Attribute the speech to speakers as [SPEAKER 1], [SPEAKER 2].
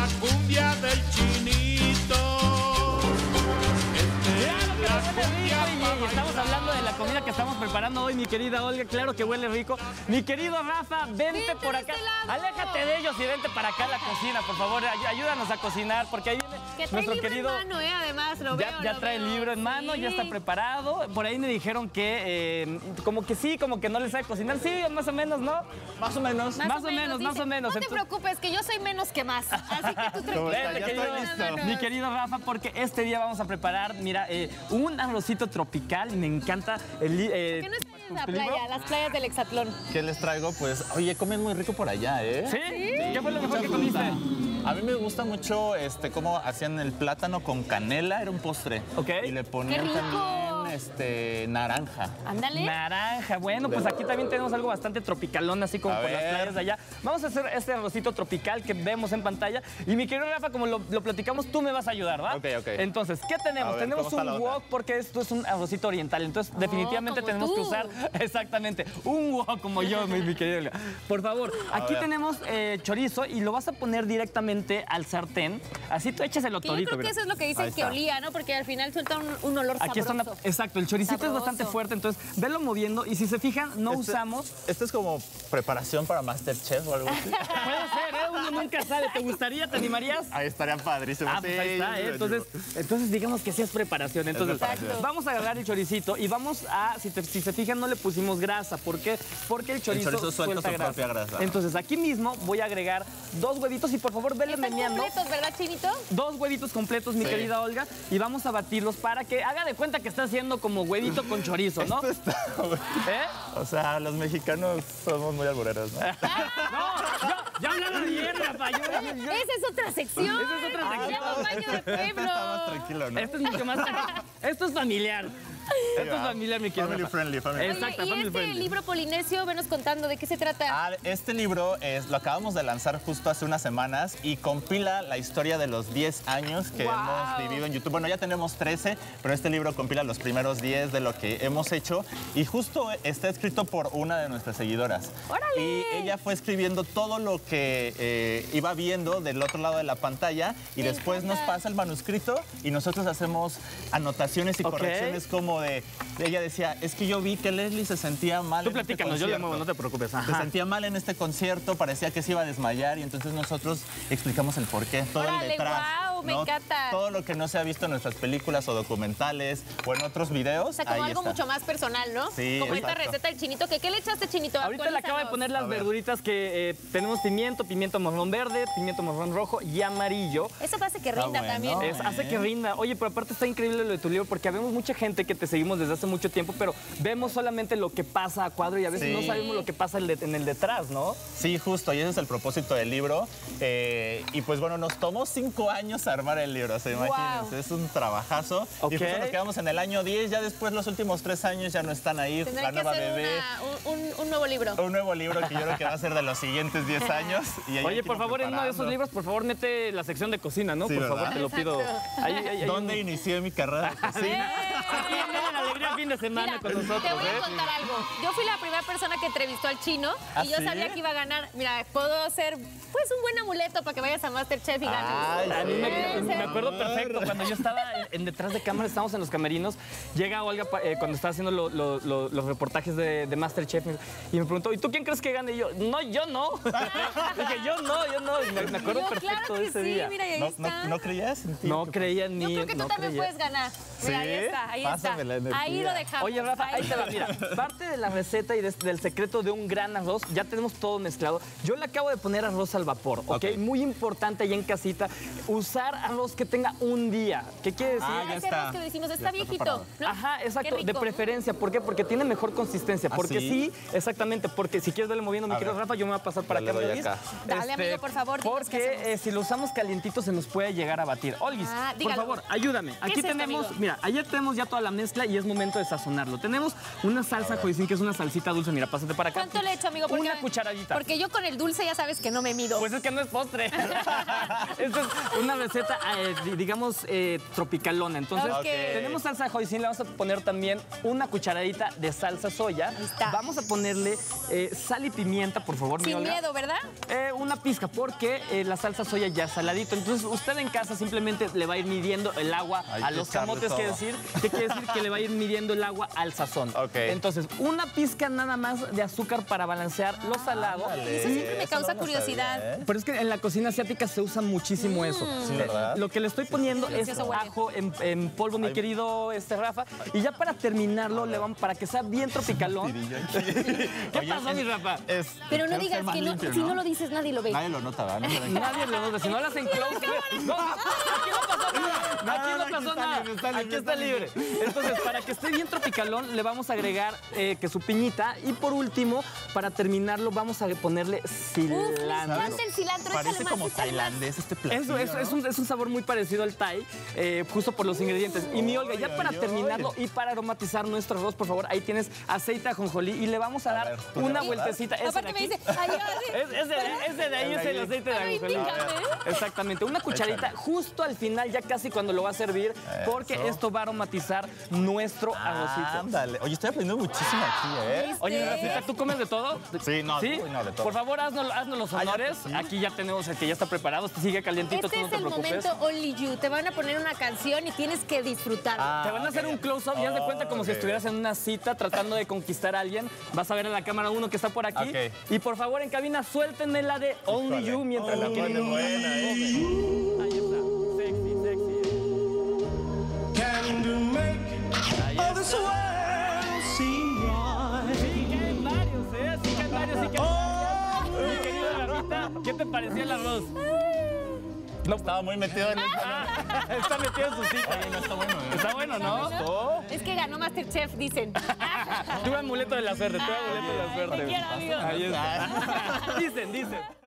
[SPEAKER 1] la cumbia del chinito.
[SPEAKER 2] Y estamos hablando de la comida que estamos preparando hoy, mi querida Olga. Claro que huele rico. Mi querido Rafa, vente por acá. Aléjate de ellos y vente para acá a la cocina, por favor. Ayúdanos a cocinar, porque ahí viene
[SPEAKER 3] que trae
[SPEAKER 2] nuestro
[SPEAKER 3] libro
[SPEAKER 2] querido.
[SPEAKER 3] en mano, además, lo veo.
[SPEAKER 2] Ya trae el libro en mano,
[SPEAKER 3] sí.
[SPEAKER 2] Ya está preparado. Por ahí me dijeron que como que sí, como que no le sabe cocinar. Sí, más o menos, ¿no?
[SPEAKER 4] Más o menos.
[SPEAKER 2] Más o menos.
[SPEAKER 3] No te preocupes, que yo soy menos que más. Así que tú tranquilo.
[SPEAKER 2] Mi querido Rafa, porque este día vamos a preparar, mira, un arrocito tropical. Me encanta
[SPEAKER 3] ¿Por qué no están en la playa, las playas del Hexatlón?
[SPEAKER 4] ¿Qué les traigo? Pues, oye, comen muy rico por allá, ¿eh?
[SPEAKER 2] ¿Sí? ¿Qué fue lo mejor que comiste?
[SPEAKER 4] A mí me gusta mucho cómo hacían el plátano con canela, era un postre.
[SPEAKER 2] Ok.
[SPEAKER 4] Y le ponían también naranja.
[SPEAKER 3] Ándale.
[SPEAKER 2] Naranja. Bueno, pues aquí también tenemos algo bastante tropicalón, así como por las playas de allá. Vamos a hacer este arrocito tropical que vemos en pantalla. Y mi querido Rafa, como lo platicamos, tú me vas a ayudar, ¿va?
[SPEAKER 4] Ok.
[SPEAKER 2] Entonces, ¿qué tenemos? Tenemos un wok porque esto es un arrocito oriental. Entonces, definitivamente tenemos que usar, exactamente, un wok como yo, mi querido Olga. Por favor, aquí tenemos chorizo y lo vas a poner directamente al sartén. Así tú echas el
[SPEAKER 3] Yo
[SPEAKER 2] torito.
[SPEAKER 3] creo que eso es lo que dicen que olía, ¿no? Porque al final suelta un olor
[SPEAKER 2] aquí
[SPEAKER 3] sabroso.
[SPEAKER 2] Exacto, el choricito es bastante fuerte, entonces velo moviendo y si se fijan, no usamos...
[SPEAKER 4] ¿Esto es como preparación para MasterChef o algo así?
[SPEAKER 2] Puede ser, ¿eh? Uno nunca sabe. ¿Te gustaría? ¿Te animarías?
[SPEAKER 4] Ahí estaría padrísimo.
[SPEAKER 2] Ah, pues ahí está, ¿eh? Entonces digamos que sí es preparación. Entonces, vamos a agarrar el choricito y vamos a, si se fijan, no le pusimos grasa. ¿Por qué? Porque el chorizo suelta
[SPEAKER 4] su propia grasa.
[SPEAKER 2] Entonces, aquí mismo voy a agregar 2 huevitos y por favor, vele meneando.
[SPEAKER 3] Están completos, ¿verdad, Chinito?
[SPEAKER 2] 2 huevitos completos, mi querida Olga, y vamos a batirlos para que haga de cuenta que está haciendo como huevito con chorizo, ¿no?
[SPEAKER 4] O sea, los mexicanos somos muy albureros, ¿no?
[SPEAKER 2] Ya hablaba bien, Rafa.
[SPEAKER 3] Esa es otra sección.
[SPEAKER 2] Esa es otra sección.
[SPEAKER 3] Ya baño de pueblo.
[SPEAKER 4] Está más tranquilo, ¿no?
[SPEAKER 2] Esto es mucho más... Esto es familiar. Esto es familiar, mi querido.
[SPEAKER 4] Family friendly, family friendly.
[SPEAKER 2] Exacto,
[SPEAKER 3] Oye, y
[SPEAKER 2] family
[SPEAKER 3] este
[SPEAKER 2] friendly.
[SPEAKER 3] libro polinesio, venos contando de qué se trata.
[SPEAKER 4] Este libro lo acabamos de lanzar justo hace unas semanas y compila la historia de los 10 años que hemos vivido en YouTube. Bueno, ya tenemos 13, pero este libro compila los primeros 10 de lo que hemos hecho y justo está escrito por una de nuestras seguidoras.
[SPEAKER 3] ¡Órale!
[SPEAKER 4] Y ella fue escribiendo todo lo que iba viendo del otro lado de la pantalla y después nos pasa el manuscrito y nosotros hacemos anotaciones y correcciones como ella decía, es que yo vi que Leslie se sentía mal.
[SPEAKER 2] Tú platícanos, yo le muevo, no te preocupes.
[SPEAKER 4] Se sentía mal en este concierto, parecía que se iba a desmayar y entonces nosotros explicamos el porqué, todo el detrás.
[SPEAKER 3] ¡Guau! Me encanta.
[SPEAKER 4] Todo lo que no se ha visto en nuestras películas o documentales o en otros videos.
[SPEAKER 3] O sea, como algo mucho más personal, ¿no?
[SPEAKER 4] Sí,
[SPEAKER 3] como
[SPEAKER 4] exacto.
[SPEAKER 3] esta receta del Chinito. ¿Qué le echaste, Chinito?
[SPEAKER 2] Ahorita le acabo de poner las verduritas que tenemos pimiento morrón verde, pimiento morrón rojo y amarillo.
[SPEAKER 3] Eso hace que rinda también.
[SPEAKER 2] Hace que rinda. Oye, pero aparte está increíble lo de tu libro porque vemos mucha gente que te seguimos desde hace mucho tiempo, pero vemos solamente lo que pasa a cuadro y a veces no sabemos lo que pasa en el detrás, ¿no?
[SPEAKER 4] Sí, justo, y ese es el propósito del libro. Y pues bueno, nos tomó 5 años armar el libro, o sea, imagínense, es un trabajazo. Y justo nos quedamos en el año 10, ya después los últimos 3 años ya no están ahí.
[SPEAKER 3] Tendrán
[SPEAKER 4] la nueva
[SPEAKER 3] que hacer
[SPEAKER 4] bebé.
[SPEAKER 3] un nuevo libro.
[SPEAKER 4] Un nuevo libro que yo creo que va a ser de los siguientes 10 años. Y
[SPEAKER 2] oye, por favor, en uno de esos libros, por favor, mete la sección de cocina, ¿no?
[SPEAKER 4] Sí,
[SPEAKER 2] por favor, te lo pido.
[SPEAKER 4] ¿Dónde inicié mi carrera de cocina?
[SPEAKER 2] Tienen alegría el fin de semana
[SPEAKER 3] Mira,
[SPEAKER 2] con nosotros.
[SPEAKER 3] te voy a contar algo. Yo fui la primera persona que entrevistó al Chino y yo sabía que iba a ganar. Mira, puedo ser pues un buen amuleto para que vayas a MasterChef y ganes.
[SPEAKER 2] A mí me acuerdo perfecto. Cuando yo estaba en detrás de cámara, estábamos en los camerinos, llega Olga cuando estaba haciendo los reportajes de MasterChef y me preguntó, ¿y tú quién crees que gane? Y yo, no, yo no. Dije, yo no. Y me acuerdo perfecto de ese día.
[SPEAKER 3] Mira, ahí está.
[SPEAKER 4] ¿No creías en ti?
[SPEAKER 2] No creía en mí.
[SPEAKER 3] Yo creo que tú también puedes ganar. Mira, ahí está, ahí
[SPEAKER 4] Pásame
[SPEAKER 3] está.
[SPEAKER 4] la energía.
[SPEAKER 3] Ahí lo dejamos.
[SPEAKER 2] Oye, Rafa, ahí te va, mira. Parte de la receta y del secreto de un gran arroz, ya tenemos todo mezclado. Yo le acabo de poner arroz al vapor, ¿ok? Muy importante ahí en casita, usar arroz que tenga un día. ¿Qué quiere decir?
[SPEAKER 4] ya
[SPEAKER 3] ese
[SPEAKER 4] está.
[SPEAKER 3] arroz que decimos, está viejito, ¿no?
[SPEAKER 2] Ajá, exacto,
[SPEAKER 3] Qué
[SPEAKER 2] de
[SPEAKER 3] rico.
[SPEAKER 2] preferencia. ¿Por qué? Porque tiene mejor consistencia. Porque
[SPEAKER 4] ¿sí?
[SPEAKER 2] Exactamente, porque si quieres darle moviendo, mi querido Rafa, yo me voy a pasar para
[SPEAKER 4] Yo
[SPEAKER 2] acá.
[SPEAKER 4] le doy
[SPEAKER 2] ¿me ves?
[SPEAKER 4] acá.
[SPEAKER 3] Dale, amigo, por favor, dinos qué
[SPEAKER 2] Porque
[SPEAKER 3] hacemos.
[SPEAKER 2] si lo usamos calientito se nos puede llegar a batir. Olguis, por
[SPEAKER 3] dígalo.
[SPEAKER 2] favor, ayúdame. Aquí
[SPEAKER 3] es esto,
[SPEAKER 2] tenemos,
[SPEAKER 3] amigo?
[SPEAKER 2] mira, ayer tenemos ya toda la mezcla y es momento de sazonarlo. Tenemos una salsa hoisin, que es una salsita dulce. Mira, pásate para acá.
[SPEAKER 3] ¿Cuánto le echo, amigo? Porque,
[SPEAKER 2] una cucharadita.
[SPEAKER 3] Porque yo con el dulce ya sabes que no me mido.
[SPEAKER 2] Pues es que no es postre. Esta es una receta receta, digamos, tropicalona. Entonces,
[SPEAKER 3] Ok.
[SPEAKER 2] tenemos salsa hoisin, le vamos a poner también una cucharadita de salsa soya.
[SPEAKER 3] Ahí está.
[SPEAKER 2] Vamos a ponerle sal y pimienta, por favor, mi
[SPEAKER 3] Sin
[SPEAKER 2] Olga.
[SPEAKER 3] miedo, ¿verdad?
[SPEAKER 2] Una pizca, porque la salsa soya ya es saladito. Entonces, usted en casa simplemente le va a ir midiendo el agua
[SPEAKER 4] Hay
[SPEAKER 2] a
[SPEAKER 4] que
[SPEAKER 2] los
[SPEAKER 4] echarle
[SPEAKER 2] camotes.
[SPEAKER 4] todo.
[SPEAKER 2] ¿Qué quiere decir? Que le va a ir midiendo el agua al sazón.
[SPEAKER 4] Ok.
[SPEAKER 2] Entonces, una pizca nada más de azúcar para balancear lo salado.
[SPEAKER 4] Ándale,
[SPEAKER 3] Eso siempre me
[SPEAKER 4] eso
[SPEAKER 3] causa
[SPEAKER 4] no lo
[SPEAKER 3] curiosidad.
[SPEAKER 4] sabía, ¿eh?
[SPEAKER 2] Pero es que en la cocina asiática se usa muchísimo eso.
[SPEAKER 4] Sí, ¿verdad?
[SPEAKER 2] Lo que le estoy poniendo es
[SPEAKER 3] Delicioso huele.
[SPEAKER 2] ajo en polvo, mi querido Rafa. Y ya para terminarlo, le vamos, para que sea bien tropicalón. ¿Qué pasó, mi Rafa?
[SPEAKER 3] Pero no digas que no, si no lo dices nadie lo ve.
[SPEAKER 4] Nadie lo nota, ¿verdad? No se ve.
[SPEAKER 2] Nadie lo nota. Si no lo hacen close. No, aquí no pasó nada. Aquí no pasó nada. Aquí está libre. Entonces, para que esté bien tropicalón, le vamos a agregar que su piñita. Y por último, para terminarlo, vamos a ponerle
[SPEAKER 3] Uf, me
[SPEAKER 2] cilantro.
[SPEAKER 3] encanta el cilantro.
[SPEAKER 4] Parece
[SPEAKER 3] échale más,
[SPEAKER 4] como
[SPEAKER 3] échale más.
[SPEAKER 4] tailandés este platillo,
[SPEAKER 2] Es un sabor muy parecido al Thai, justo por los ingredientes. Y mi Olga, ya para terminarlo y para aromatizar nuestro arroz, por favor, ahí tienes aceite de ajonjolí y le vamos a dar
[SPEAKER 4] ver, ¿tú
[SPEAKER 2] una
[SPEAKER 4] le vas a dar?
[SPEAKER 2] vueltecita. Ese de
[SPEAKER 3] Aparte me
[SPEAKER 2] aquí.
[SPEAKER 3] dice, ay, yo así.
[SPEAKER 2] Ese de ahí es el aceite de
[SPEAKER 3] Ay,
[SPEAKER 2] ajonjolí.
[SPEAKER 3] pícame.
[SPEAKER 2] Exactamente, una cucharita justo al final, ya casi cuando lo va a servir, porque esto va a aromatizar nuestro arrocito.
[SPEAKER 4] Ándale. Oye, estoy aprendiendo muchísimo aquí, ¿eh?
[SPEAKER 2] Oye, Rafita, ¿tú comes de todo?
[SPEAKER 4] Sí, no,
[SPEAKER 2] ¿Sí?
[SPEAKER 4] uy, no, de todo.
[SPEAKER 2] Por favor, haznos los honores.
[SPEAKER 4] sí.
[SPEAKER 2] Aquí ya tenemos el que ya está preparado. Este sigue calientito,
[SPEAKER 3] Este
[SPEAKER 2] tú no
[SPEAKER 3] es
[SPEAKER 2] te
[SPEAKER 3] el
[SPEAKER 2] preocupes.
[SPEAKER 3] momento Only You. Te van a poner una canción y tienes que disfrutarlo.
[SPEAKER 2] Te van a hacer un close-up y haz de cuenta como si
[SPEAKER 4] ok.
[SPEAKER 2] estuvieras en una cita tratando de conquistar a alguien. Vas a ver en la cámara uno que está por aquí.
[SPEAKER 4] Ok.
[SPEAKER 2] Y por favor, en cabina, suéltenme la de Only
[SPEAKER 4] Híjole.
[SPEAKER 2] You mientras
[SPEAKER 4] La
[SPEAKER 2] mi
[SPEAKER 4] pone
[SPEAKER 2] querido
[SPEAKER 4] buena,
[SPEAKER 2] Ahí está. Sexy, sexy.
[SPEAKER 1] Can to make all this world seem right.
[SPEAKER 2] Sí, caen varios, ¿eh? Sí, caen varios, sí, caen varios. Mi querido Rafita, ¿qué te pareció el arroz?
[SPEAKER 4] No, estaba muy metido en el...
[SPEAKER 2] Está metido en su cita.
[SPEAKER 4] No está bueno, ¿eh?
[SPEAKER 2] Está bueno, ¿no?
[SPEAKER 3] Es que ganó Masterchef, dicen.
[SPEAKER 2] Tuve amuleto de la suerte, tuve amuleto de la suerte.
[SPEAKER 3] Te quiero, amigo.
[SPEAKER 2] Ahí está. Dicen.